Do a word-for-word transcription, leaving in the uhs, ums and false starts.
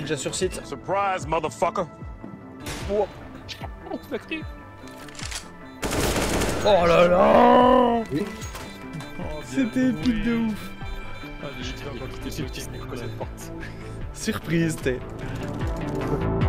déjà sur site. Surprise, motherfucker. Oh, oh là là. Oui. C'était épique de ouf. Ah, mais je sais pas quand tu t'es sorti, c'est quoi cette porte? Surprise, t'es.